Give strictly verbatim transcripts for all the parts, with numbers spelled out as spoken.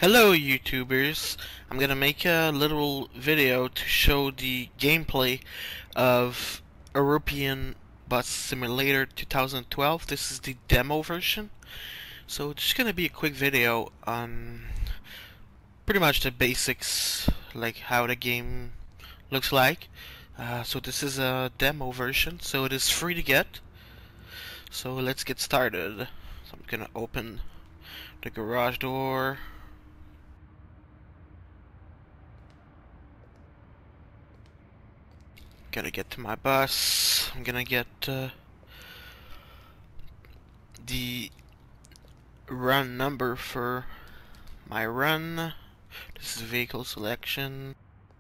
Hello YouTubers, I'm gonna make a little video to show the gameplay of European Bus Simulator twenty twelve. This is the demo version, so it's just gonna be a quick video on pretty much the basics, like how the game looks like. Uh, so this is a demo version, so it is free to get. So let's get started. So I'm gonna open the garage door. Gotta get to my bus. I'm gonna get uh, the run number for my run. This is vehicle selection.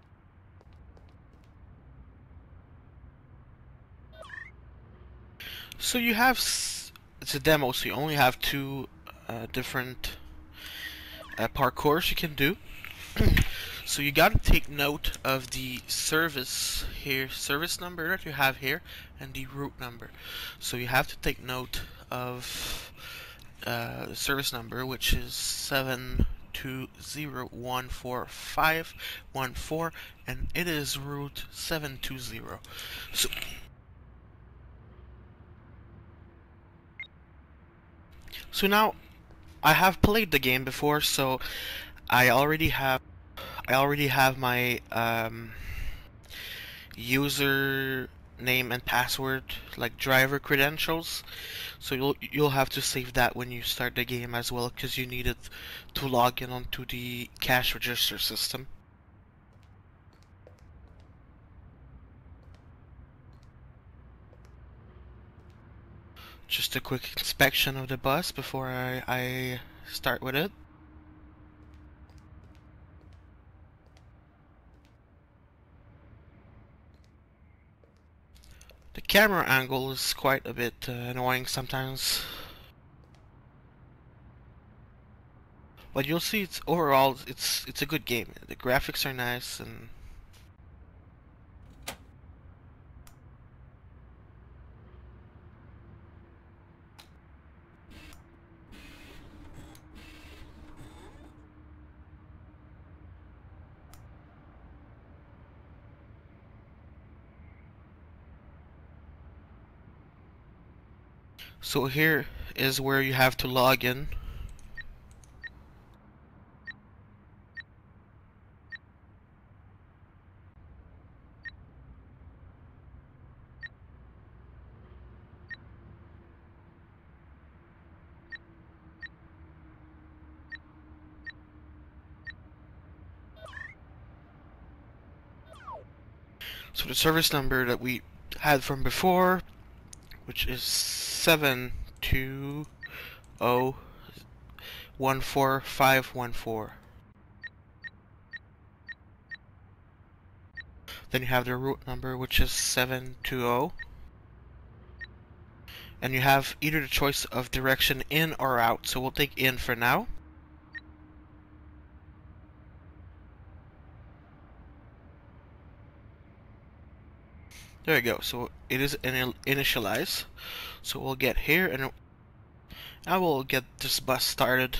So you have, s it's a demo, so you only have two uh, different uh, parkours you can do. So you gotta take note of the service here, service number that you have here, and the route number. So you have to take note of uh, the service number, which is seven two zero one four five one four, and it is route seven two zero. So so now I have played the game before, so I already have I already have my um, user name and password, like driver credentials. So you'll you'll have to save that when you start the game as well, because you need it to log in onto the cash register system. Just a quick inspection of the bus before I, I start with it. The camera angle is quite a bit uh, annoying sometimes, but you'll see it's overall it's it's a good game. The graphics are nice, and so here is where you have to log in. So the service number that we had from before, which is seven two zero one four five one four. Then you have the route number, which is seven two zero. And you have either the choice of direction in or out, so we'll take in for now. There we go, so it is in initialize. So we'll get here and I will get this bus started.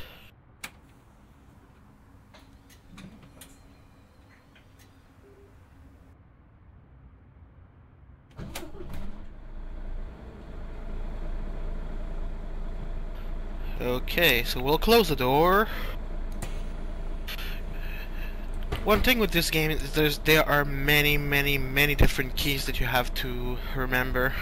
Okay, so we'll close the door. One thing with this game is there's there are many, many, many different keys that you have to remember.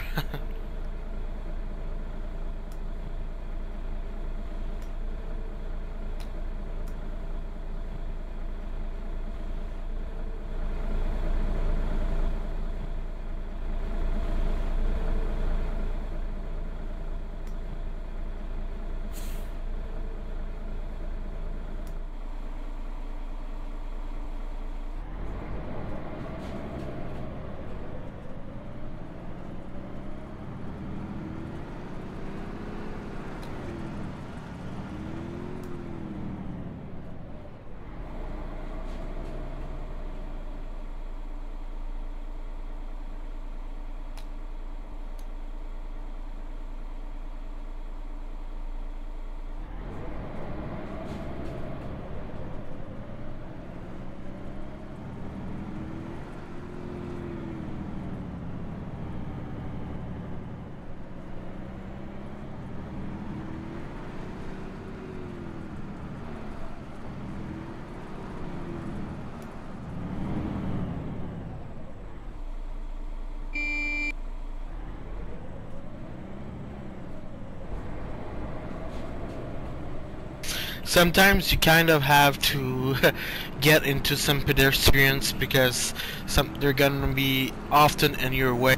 sometimes you kind of have to get into some pedestrians because some they're gonna be often in your way.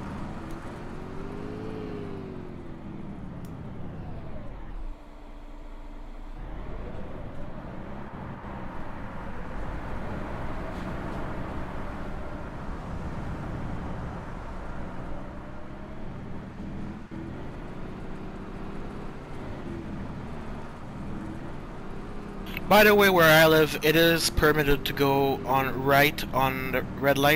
By the way, where I live, it is permitted to go on right on the red light.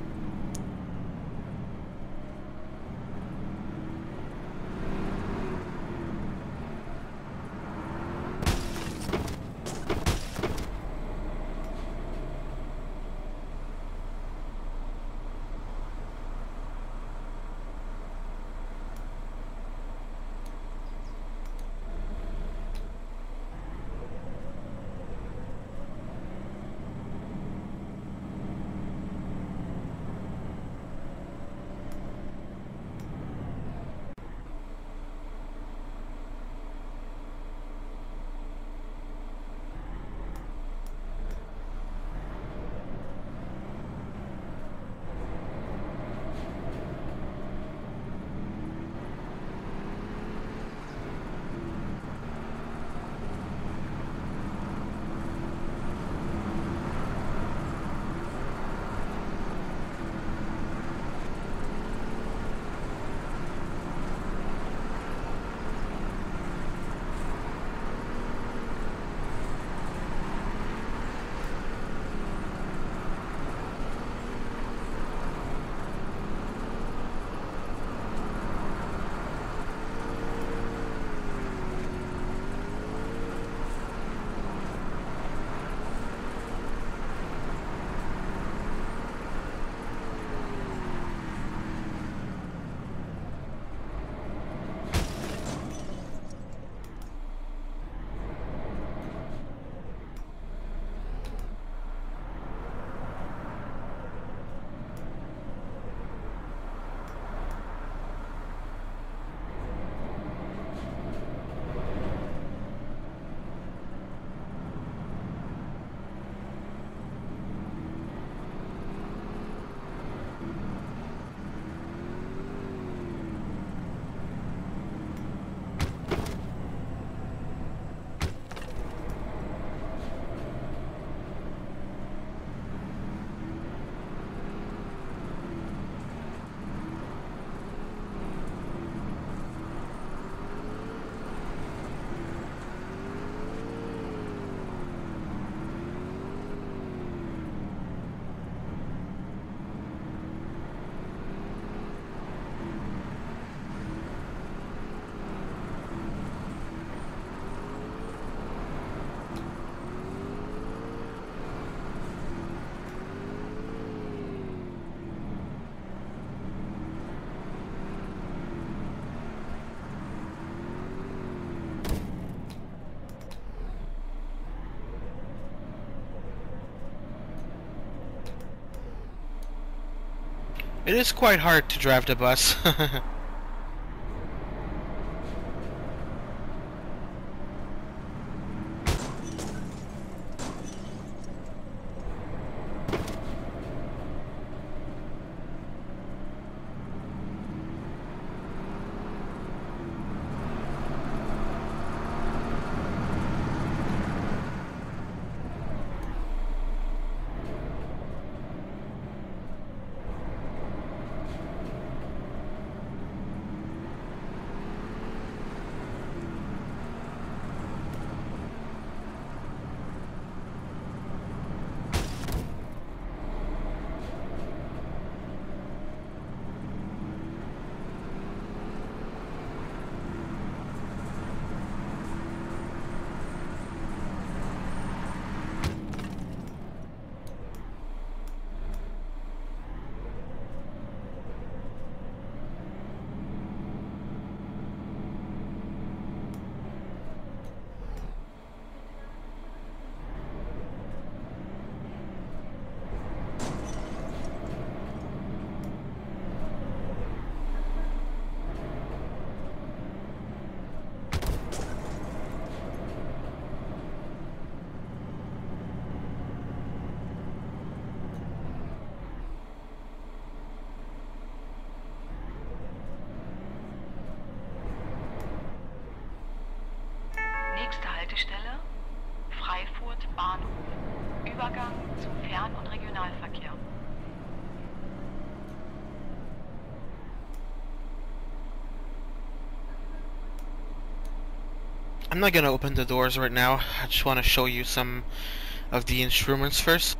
It is quite hard to drive the bus. I'm not gonna open the doors right now. I just want to show you some of the instruments first.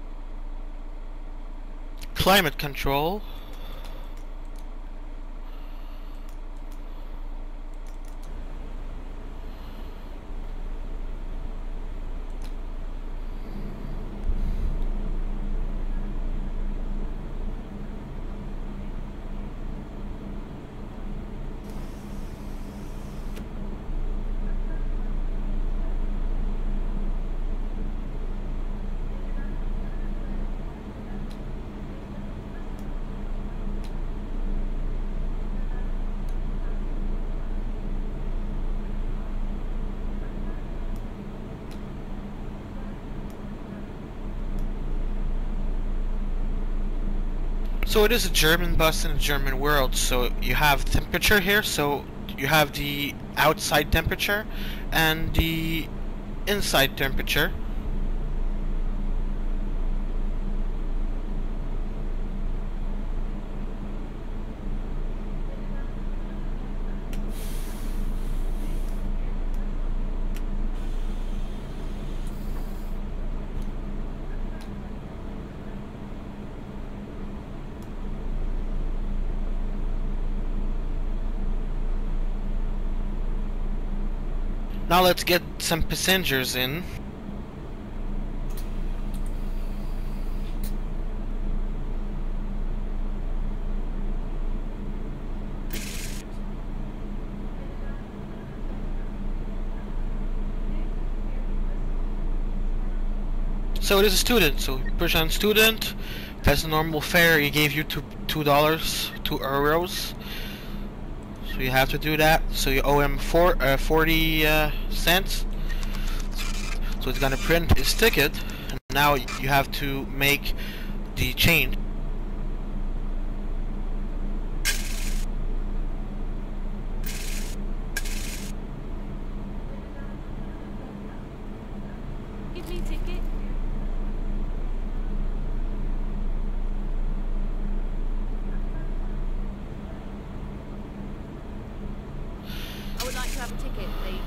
Climate control. So it is a German bus in a German world, so you have temperature here, so you have the outside temperature and the inside temperature. Now let's get some passengers in. So it is a student, so push on student. That's the normal fare. He gave you two two dollars, two euros. So you have to do that. So you owe him four, uh, forty uh, cents. So it's gonna print his ticket. And now you have to make the change. Give me a ticket. I would like to have a ticket, please.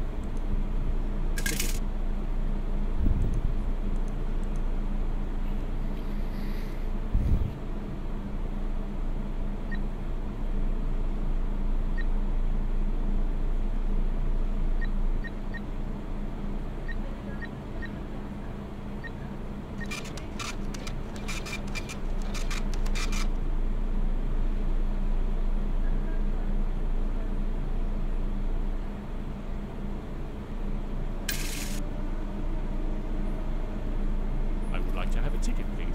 I would like to have a ticket, please.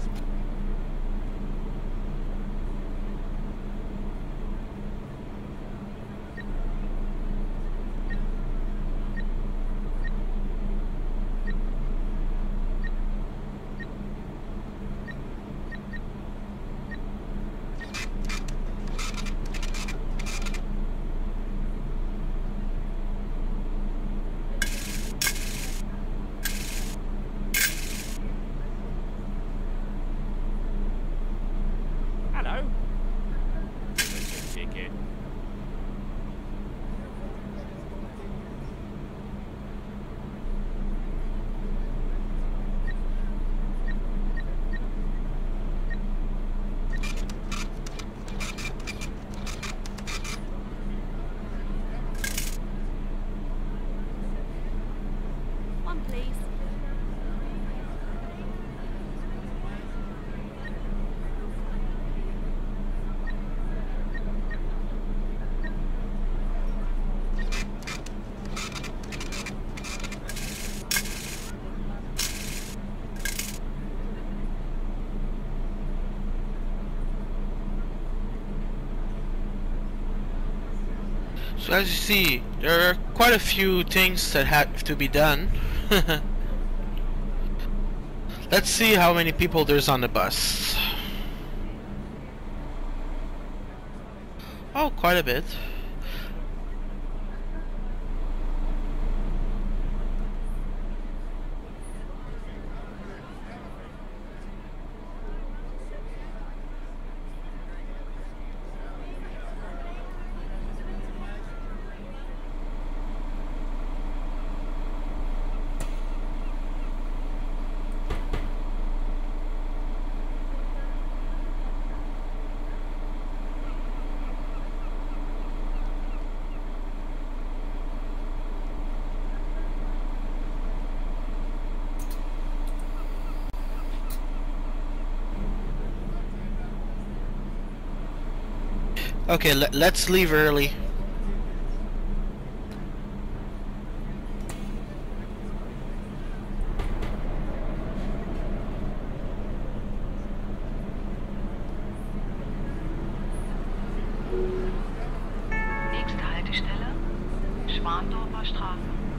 Hello. Ticket. One, please. So as you see, there are quite a few things that have to be done. Let's see how many people there's on the bus. Oh, quite a bit. Okay, le let's leave early. Nächste Haltestelle, Schwandorfer Straße.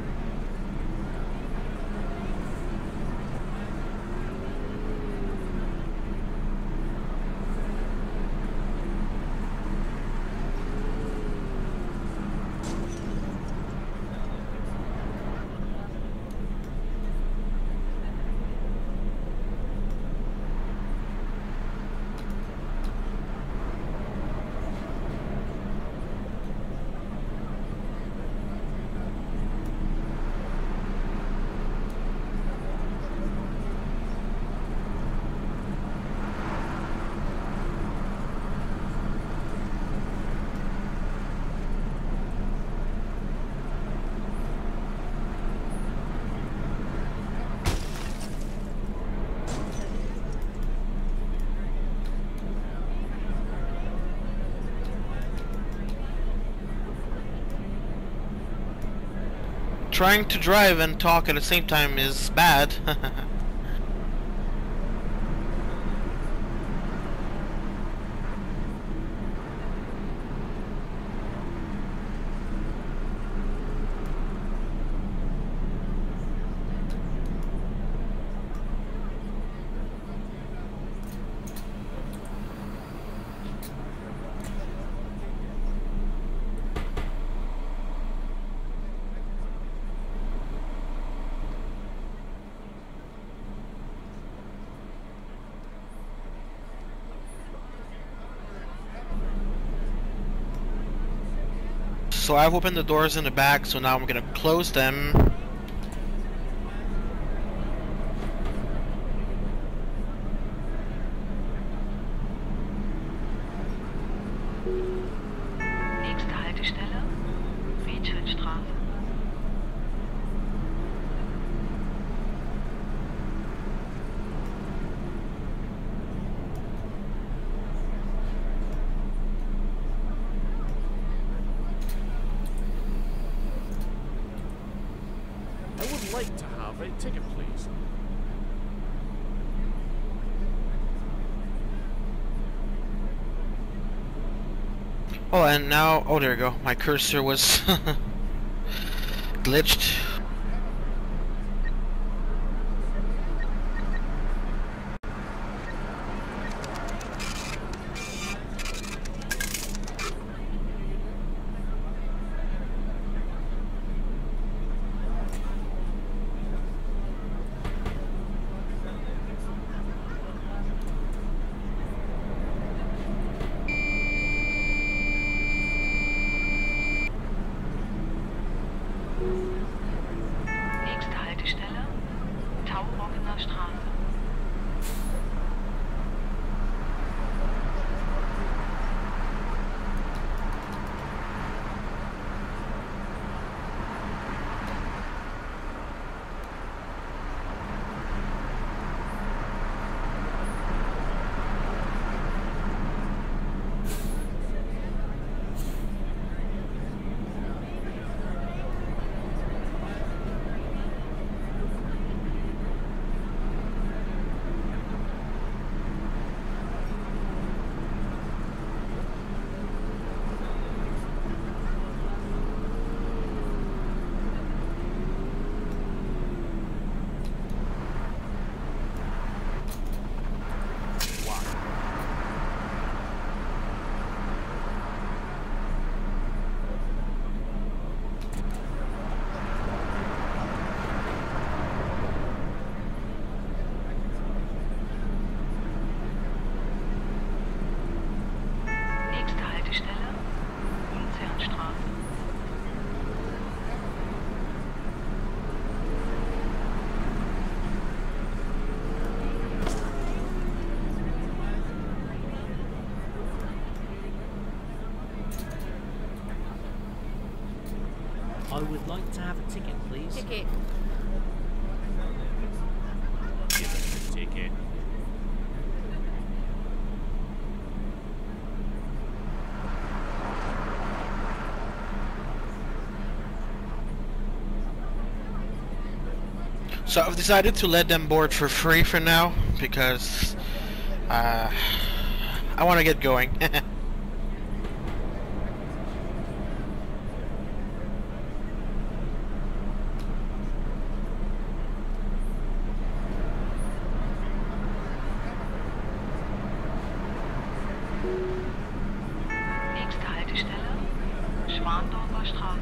Trying to drive and talk at the same time is bad. So I've opened the doors in the back, so now I'm gonna close them. Nächste Haltestelle, Friedrichstraße. I would like to have a ticket, please. Oh, and now, oh, there we go. My cursor was glitched. Nächste Haltestelle, Tauroggener Straße. Nächste Haltestelle, Unzernstraße. I would like to have a ticket, please. Ticket. Give us the ticket. So I've decided to let them board for free for now because uh, I want to get going. Nächste Haltestelle, Schwandorfer Straße.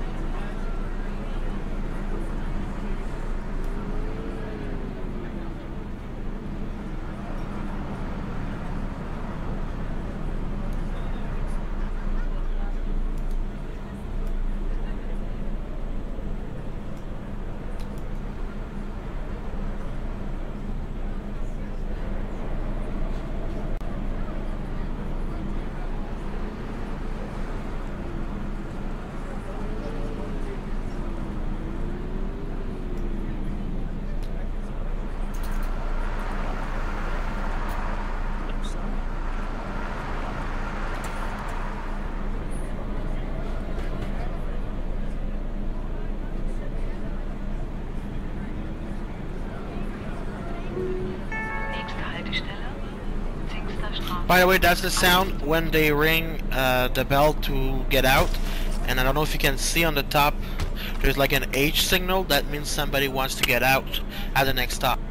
Nächste Haltestelle, Zingster Straße. By the way, that's the sound when they ring uh, the bell to get out. And I don't know if you can see on the top, there's like an H signal. That means somebody wants to get out at the next stop.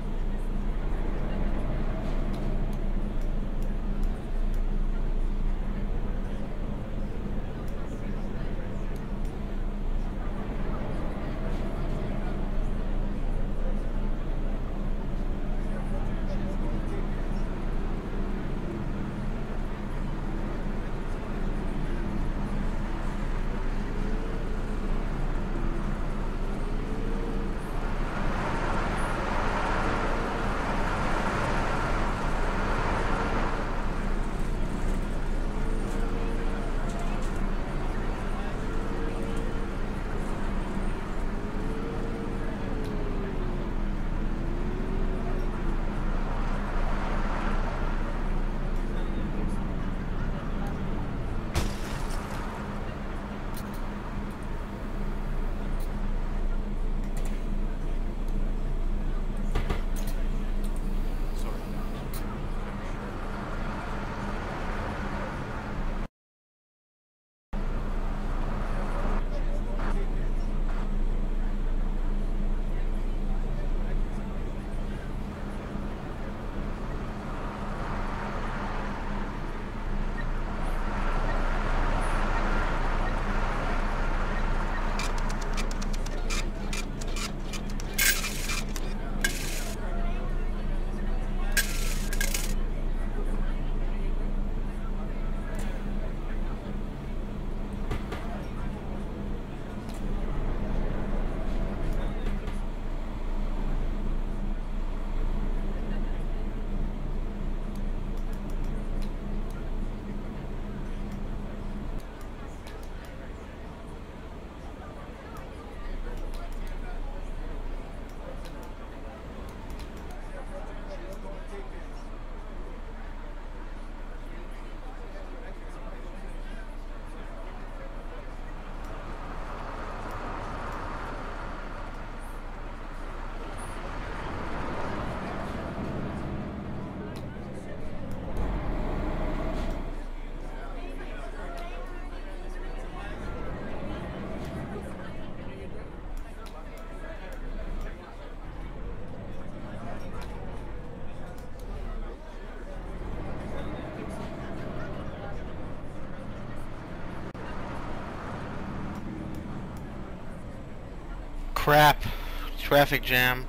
Crap. Traffic jam.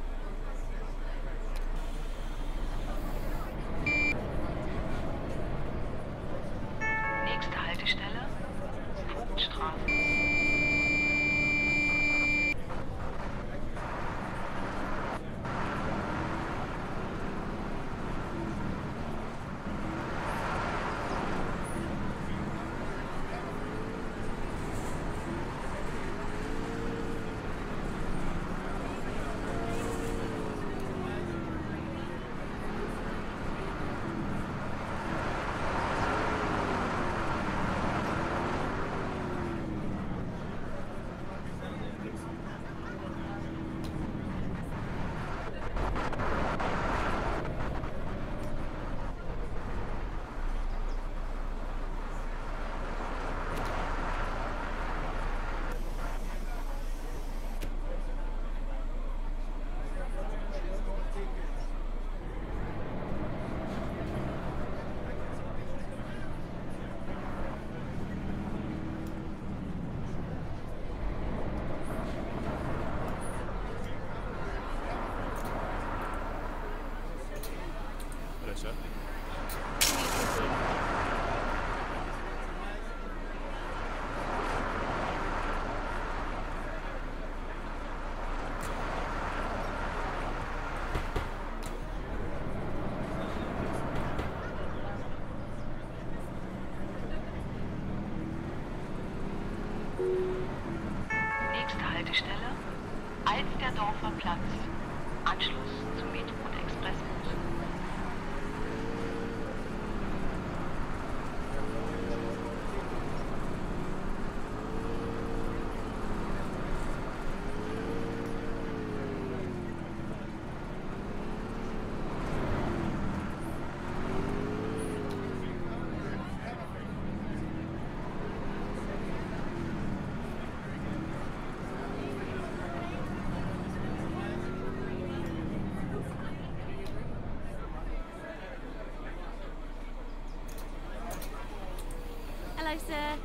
Nächste Haltestelle, Vogtstraße. Halt der Dorfer Platz. Anschluss zum Metro- und Expressbus. Hello, sir.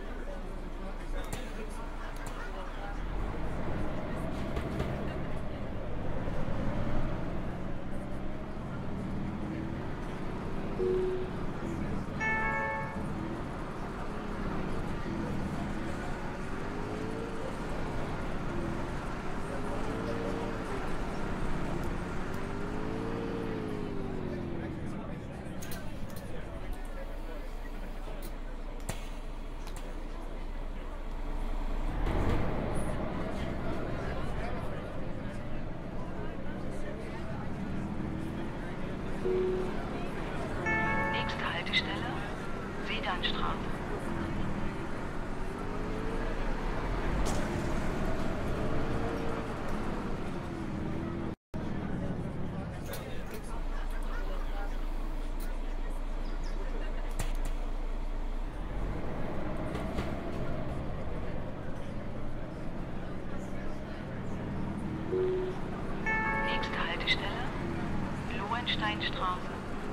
Nächste Haltestelle, Sedanstraße. Nächste Haltestelle, Lohensteinstraße.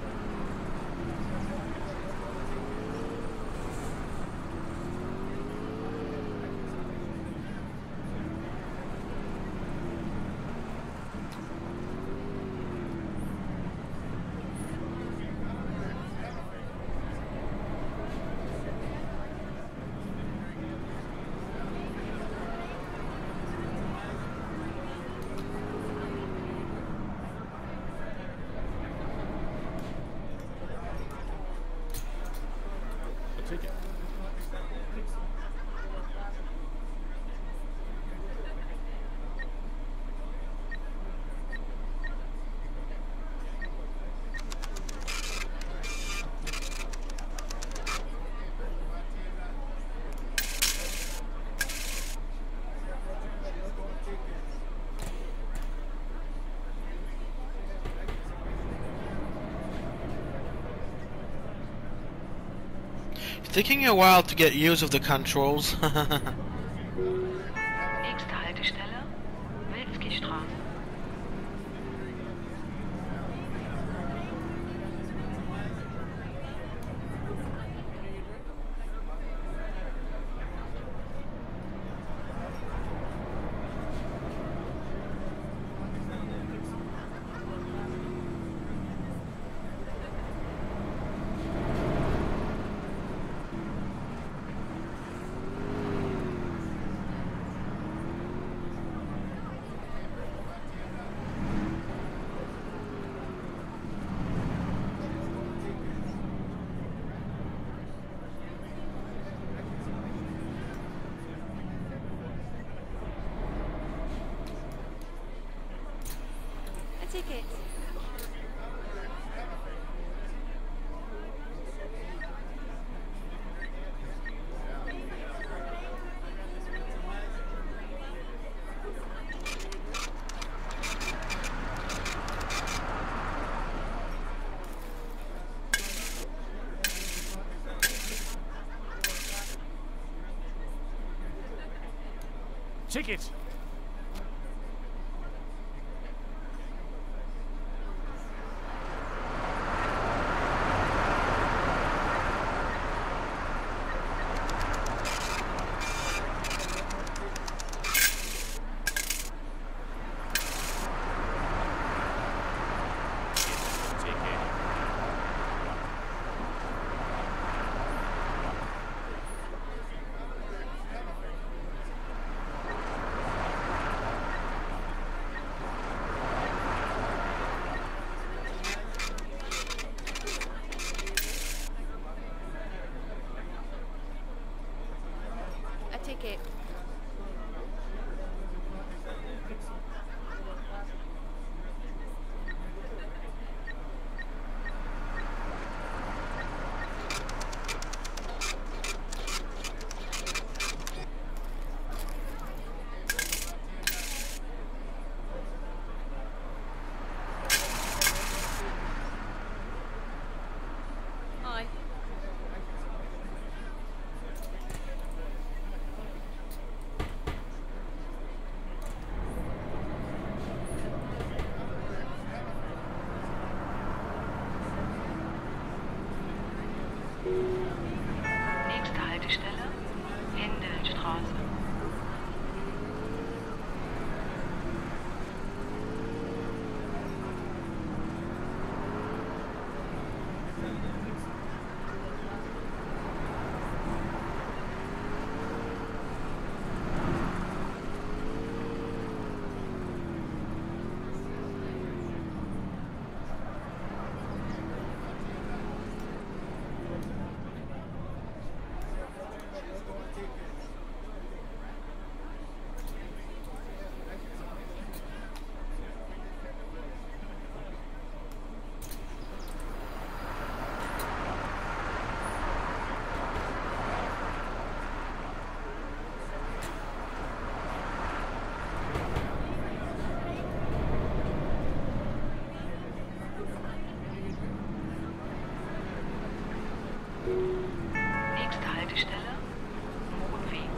A ticket. Taking a while to get use of the controls. Nächste Haltestelle, Wilski-Straße. A ticket. Ticket! A ticket. Nächste Haltestelle, Händelstraße. Nächste Haltestelle, Mondweg.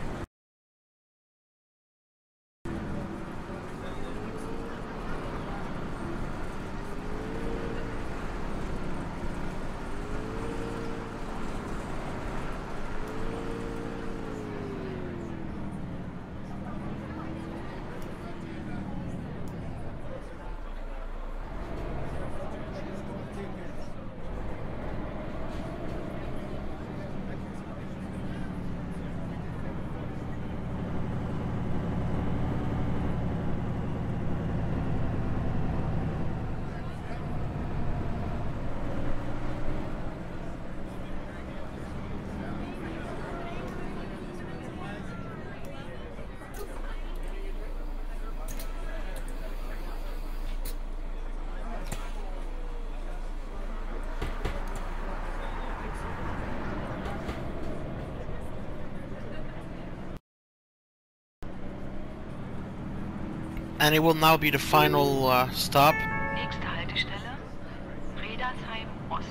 And it will now be the final uh, stop. Nächste Haltestelle, Redersheim Ost.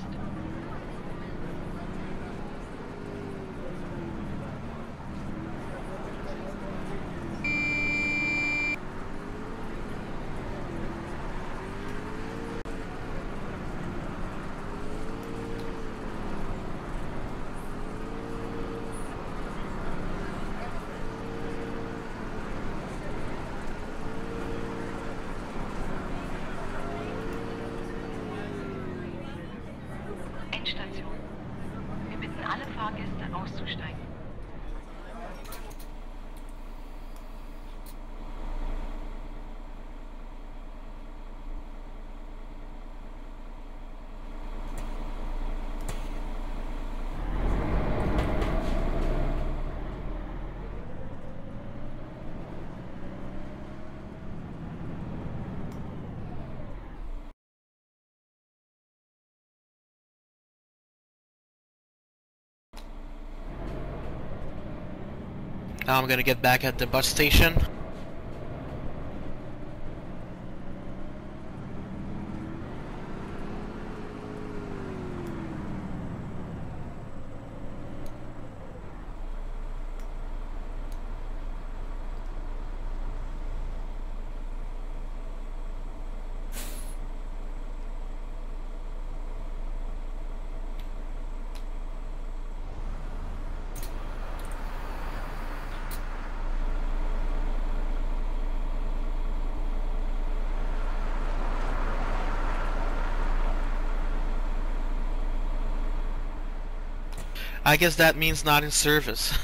Endstation. Wir bitten alle Fahrgäste auszusteigen. Now I'm gonna get back at the bus station. I guess that means not in service.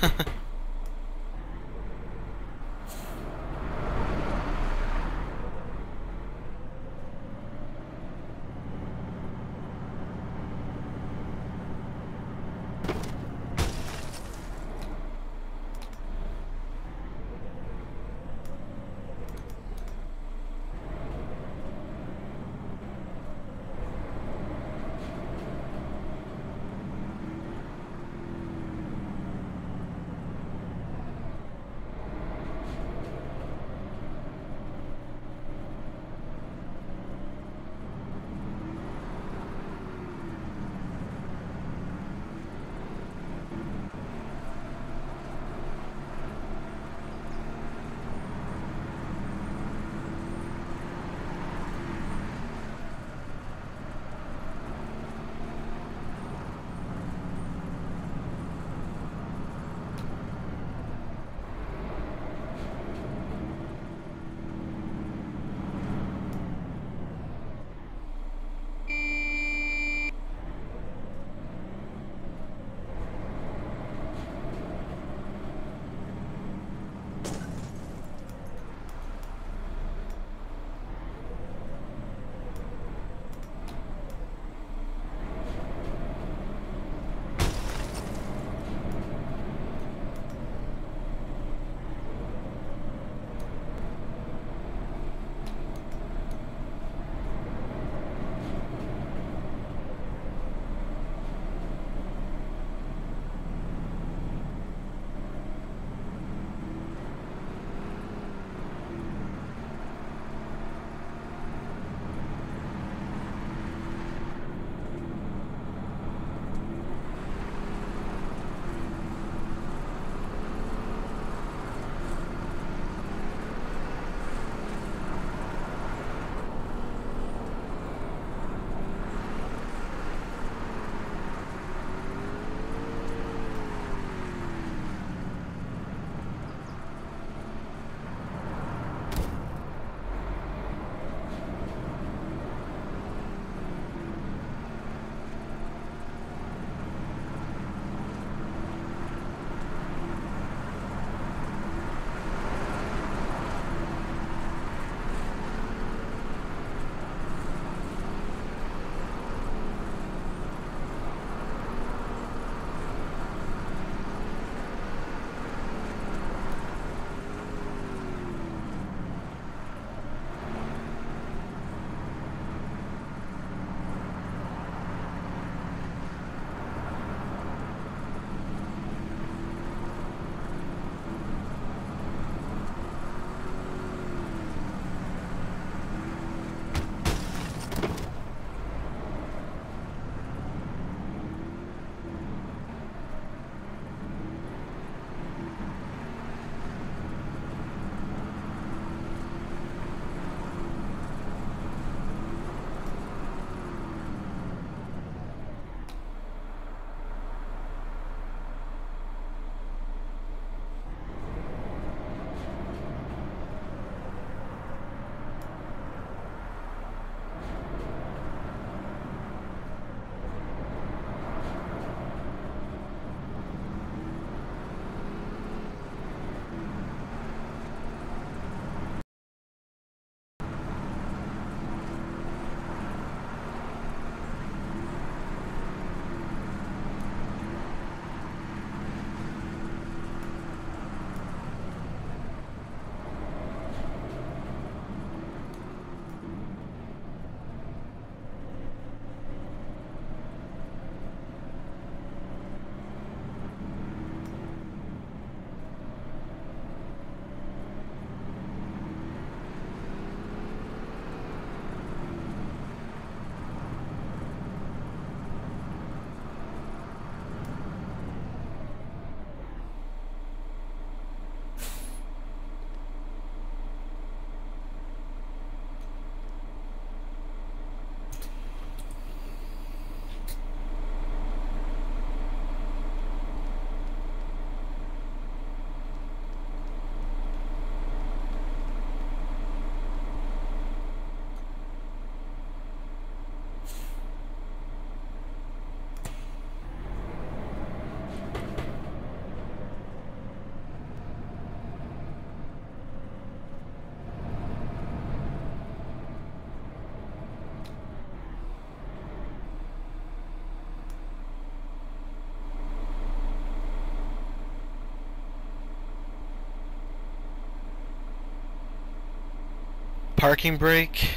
parking brake.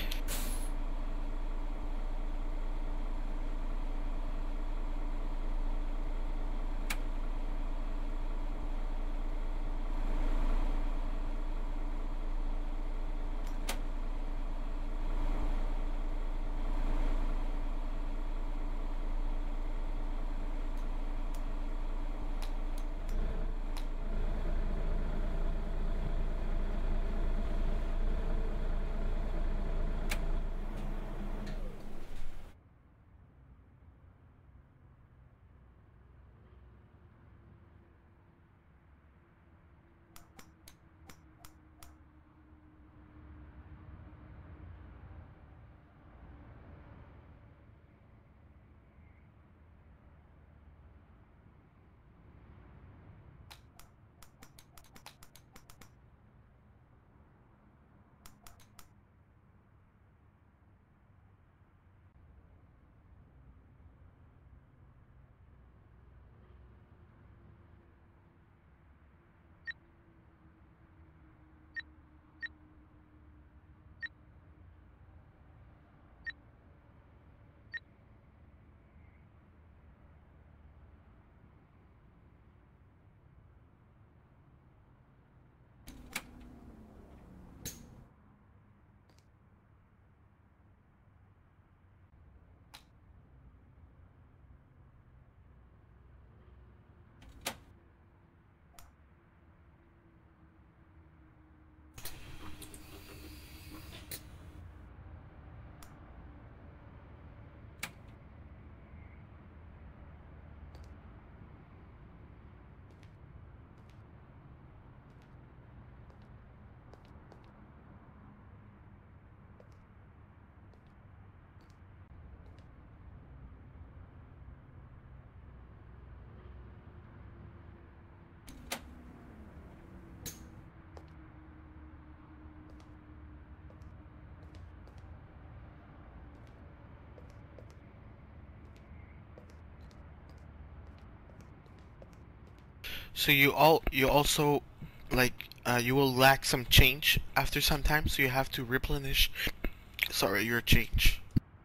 So you all you also like uh, you will lack some change after some time, so you have to replenish sorry your change.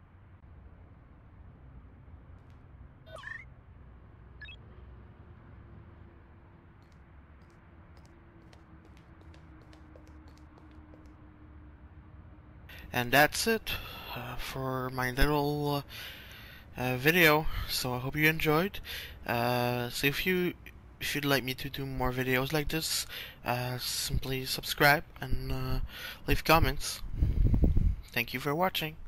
And that's it uh, for my little uh, uh, video. So I hope you enjoyed. Uh, so if you if you'd like me to do more videos like this, uh, simply subscribe and uh, leave comments. Thank you for watching.